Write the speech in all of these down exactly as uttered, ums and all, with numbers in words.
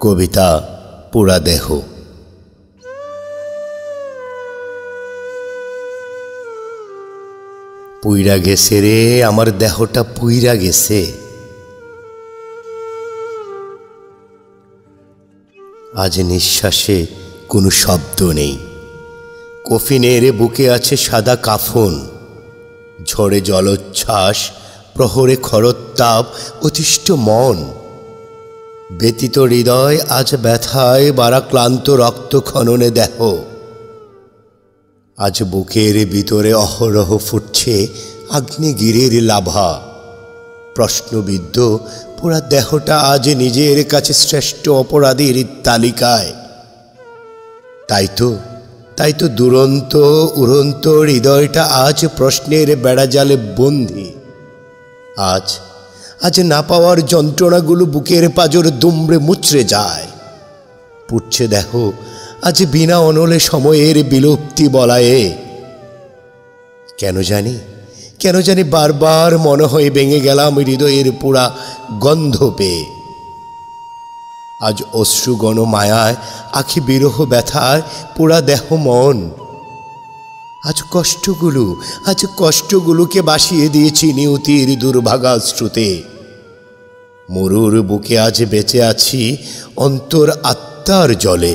কবিতা পোড়া দেহ। পুইরা গেছে রে আমার দেহটা, পুইরা গেছে। আজ নিঃশ্বাসে কোনো শব্দ নেই। কফিনের বুকে আছে সাদা কাফন। ঝড়ে জলোচ্ছ্বাস, প্রহরে খরতাপ, অতিষ্ঠ মন। ব্যতীত হৃদয় আজ ব্যথায় বারা ক্লান্ত রক্ত খননে দেহ। আজ বুকের ভিতরে অহরহ ফুটছে আগ্নেয়গিরির লাভা। প্রশ্নবিদ্ধ পুরা দেহটা আজ নিজের কাছে শ্রেষ্ঠ অপরাধীর তালিকায়। তাই তো তাই তো দুরন্ত উড়ন্ত হৃদয়টা আজ প্রশ্নের বেড়াজালে বন্দী। আজ আজ না পাওয়ার যন্ত্রণাগুলো বুকের পাঁজর দুমড়ে মুচড়ে যায়। পুড়ছে দেহ আজ বিনা অনলে সময়ের বিলুপ্তি বলায়ে। কেন জানি কেন জানি বারবার মনে হয় ভেঙে গেলাম হৃদয়ের পোড়া গন্ধ পেয়ে। আজ অশ্রুগণ মায়ায়, আখি বিরহ ব্যথায় পোড়া দেহ মন। আজ কষ্টগুলো আজ কষ্টগুলোকে বাসিয়ে দিয়েছি নিয়তির দুর্ভাগা শ্রুতে। মরুর বুকে আজ বেঁচে আছি অন্তর আত্মার জলে।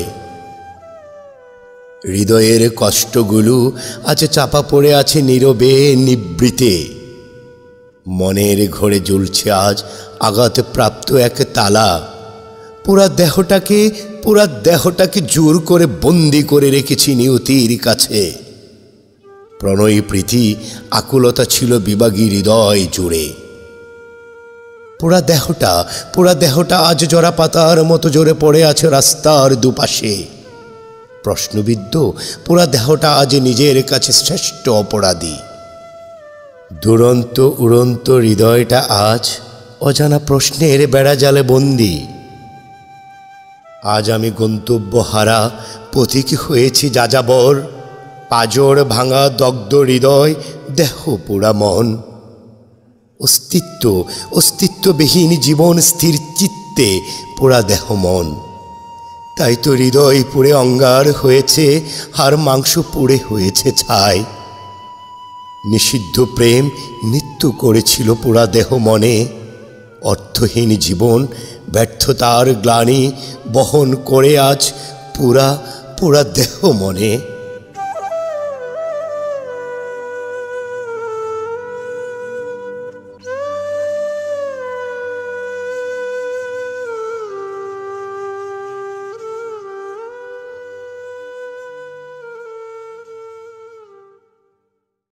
হৃদয়ের কষ্টগুলো আজ চাপা পড়ে আছে নীরবে নিবৃতে। মনের ঘরে জ্বলছে আজ আঘাত প্রাপ্ত এক তালা। পুরা দেহটাকে পুরা দেহটাকে জোর করে বন্দি করে রেখেছি নিয়তির কাছে। প্রণয়ী প্রীতি আকুলতা ছিল বিভাগী হৃদয় জুড়ে। পুরা দেহটা পুরা দেহটা আজ জরা পাতার মতো জোরে পড়ে আছে রাস্তার দুপাশে। প্রশ্নবিদ্ধ পুরা দেহটা আজ নিজের কাছে শ্রেষ্ঠ অপরাধী। দুরন্ত উড়ন্ত হৃদয়টা আজ অজানা প্রশ্নের বেড়াজালে বন্দী। আজ আমি গন্তব্য হারা পথিক হয়েছি যাযাবর। পাঁজর ভাঙা দগ্ধ হৃদয়, দেহ পোড়া মন। অস্তিত্ব অস্তিত্ববিহীন জীবন স্থির চিত্তে পোড়া দেহ মন। তাই তো হৃদয় পুড়ে অঙ্গার হয়েছে, হাড় মাংস পুড়ে হয়েছে ছাই। নিষিদ্ধ প্রেম মৃত্যু করেছিল পোড়া দেহ মনে। অর্থহীন জীবন ব্যর্থতার গ্লানি বহন করে আজ পুরা পোড়া দেহ মনে।